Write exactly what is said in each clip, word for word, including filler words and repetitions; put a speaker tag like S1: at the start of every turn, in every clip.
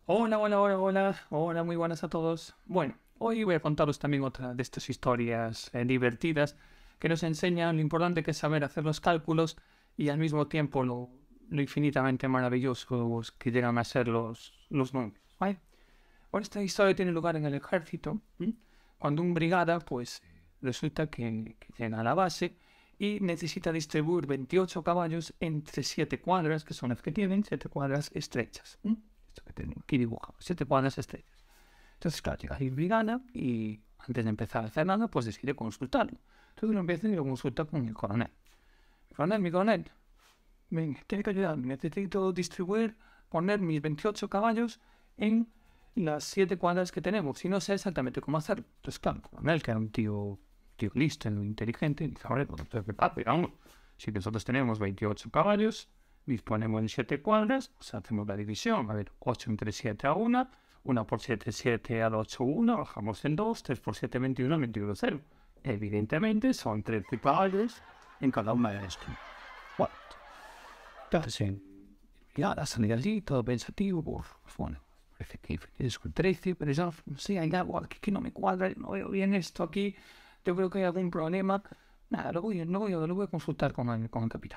S1: Hola, hola, hola, hola, hola, muy buenas a todos. Bueno, hoy voy a contaros también otra de estas historias eh, divertidas que nos enseñan lo importante que es saber hacer los cálculos y al mismo tiempo lo, lo infinitamente maravillosos que llegan a ser los, los números, ¿vale? Bueno, esta historia tiene lugar en el ejército, ¿m? Cuando un brigada, pues, resulta que, que llega a la base y necesita distribuir veintiocho caballos entre siete cuadras, que son las que tienen, siete cuadras estrechas. ¿m? Esto que tienen aquí dibujado, siete cuadras estrechas. Entonces, claro, llega el brigada y antes de empezar a hacer nada, pues decide consultarlo. Entonces lo empieza y lo consulta con el coronel. Mi coronel, mi coronel, venga, tiene que ayudarme, necesito distribuir, poner mis veintiocho caballos en las siete cuadras que tenemos y no sé exactamente cómo hacerlo. Entonces, claro, el coronel, que era un tío, tío listo, inteligente, dice, vale, pues entonces, vamos, si nosotros tenemos veintiocho caballos, disponemos en siete cuadras, pues hacemos la división, a ver, ocho entre siete a una, una por siete, siete al ocho, una, bajamos en dos, tres por siete, veintiuno, veintiuno, cero. Evidentemente son trece caballos en cada una de estas. Bueno, entonces, ya la salida allí, todo pensativo, uf, bueno, parece que es con trece, pero ya, no sé, hay algo aquí que no me cuadra, no veo bien esto aquí, yo creo que hay algún problema. Nada, lo voy, lo voy, lo voy a consultar con el, con el capitán.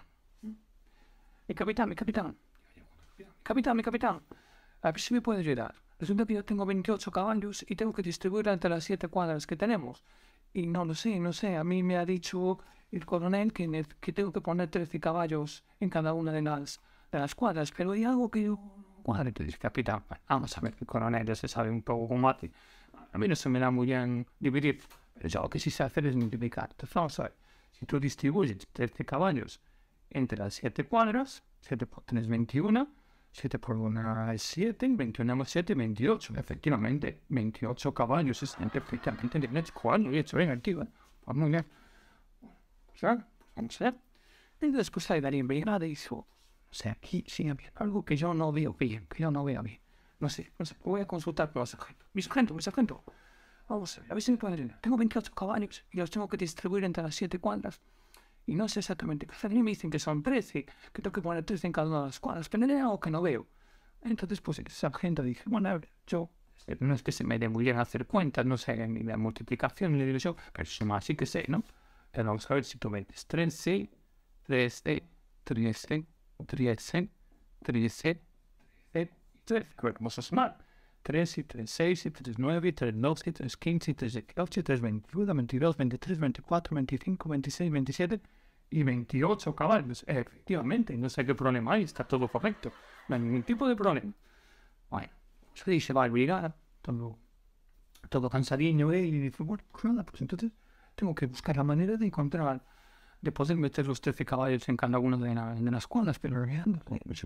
S1: Mi capitán, mi capitán, mi capitán, mi capitán, a ver si me puede ayudar. Resulta que yo tengo veintiocho caballos y tengo que distribuir entre las siete cuadras que tenemos. Y no lo sé, no sé, a mí me ha dicho el coronel que, que tengo que poner trece caballos en cada una de las, de las cuadras, pero hay algo que yo no cuadra. Entonces, capitán, vamos a ver, el coronel ya se sabe un poco cómo hace. A mí no se me da muy bien dividir, pero yo lo que sí sé hacer es multiplicar. Entonces, vamos a ver, si tú distribuyes trece caballos entre las siete cuadras, siete por tres es veintiuno, siete por una es siete, veintiuno más siete, veintiocho. Efectivamente, veintiocho caballos es perfectamente de cuadro. Y hecho, venga, activa. Pues muy bien. ¿Sabes? Vamos a ver. Y después hay Darío Brigada y dijo, o sea, aquí sí había algo que yo no veo bien, que yo no veo bien. No sé, no sé, voy a consultar con los sargentos. Mi sargento, mi sargento. Vamos a ver, a ver si me pueden ayudar. Tengo veintiocho caballos y los tengo que distribuir entre las siete cuadras. Y no sé exactamente qué hacer. A mí me dicen que son trece, que tengo que poner trece en cada una de las cuadras, pero hay algo que no veo. Entonces, pues, el sargento dije, bueno, a ver, yo, no es que se me dé muy bien hacer cuentas, no sé, ni la multiplicación, ni la división, pero eso más sí que sé, ¿no? Pero vamos a ver si tú metes trece, trece, trece, trece, trece, trece, trece. A ver, vamos a sumar. tres y tres, seis y tres, nueve y tres, doce y tres, quince y tres, dieciocho y tres, veintiuno, veintidós, veintitrés, veinticuatro, veinticinco, veintiséis, veintisiete y veintiocho caballos. Efectivamente, no sé qué problema hay, está todo correcto. No hay ningún tipo de problema. Bueno, se dice, va a brigada, todo, todo cansadinho, ¿eh? Y dice, bueno, pues nada, pues entonces tengo que buscar la manera de encontrar, de poder meter los trece caballos en cada una de, la, de las cuadras, pero en realidad,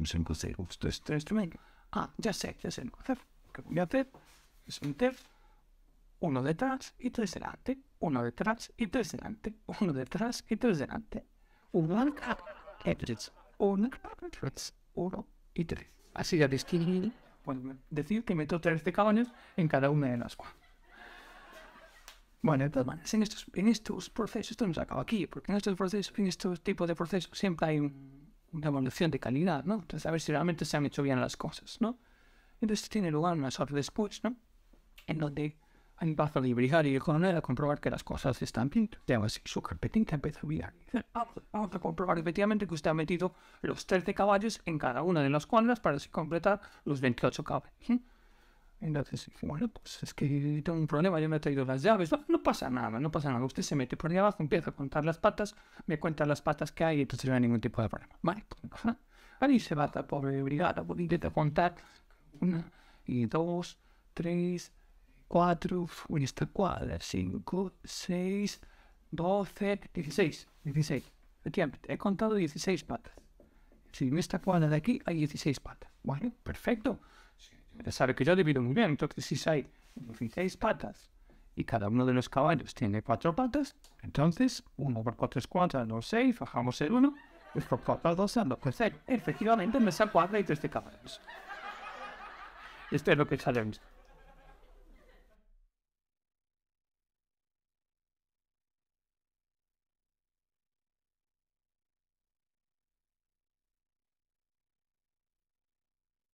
S1: ah, ya sé, ya sé, hacer. Que voy a hacer es meter uno detrás y tres delante, uno detrás y tres delante, uno detrás y tres delante, uno y tres, uno, tres, uno y tres. Así ya distinguir, puedo decir que meto trece caballos en cada una de las cuatro. Bueno, de todas maneras, en estos, en estos procesos, esto no se acaba aquí, porque en estos procesos, en estos tipos de procesos, siempre hay un, una evaluación de calidad, ¿no? Entonces, a ver si realmente se han hecho bien las cosas, ¿no? Entonces tiene lugar unas horas después, ¿no? En donde hay paso de brigada y el coronel a comprobar que las cosas están bien. Tengo así su carpetita, empieza a mirar. Vamos, vamos a comprobar efectivamente que usted ha metido los trece caballos en cada una de las cuadras para así completar los veintiocho caballos. ¿sí? Entonces, bueno, pues es que tengo un problema, yo me he traído las llaves. No, no pasa nada, no pasa nada. Usted se mete por ahí abajo, empieza a contar las patas, me cuenta las patas que hay y entonces no hay ningún tipo de problema. Vale, pues no pasa nada. Ahí se va la pobre brigada, pues intenta contar. Una y dos, tres, cuatro, en esta cuadra, cinco, seis, doce, dieciséis, dieciséis. Efectivamente, he contado dieciséis patas. Si en esta cuadra de aquí hay dieciséis patas. Bueno, perfecto. Ya sabe que yo divido muy bien, entonces si hay dieciséis patas y cada uno de los caballos tiene cuatro patas, entonces uno por cuatro es cuatro, dos, seis, bajamos el uno, y por cuatro, dos, dos, seis. Efectivamente, en esa cuadra hay trece caballos. Esto es lo que sale visto.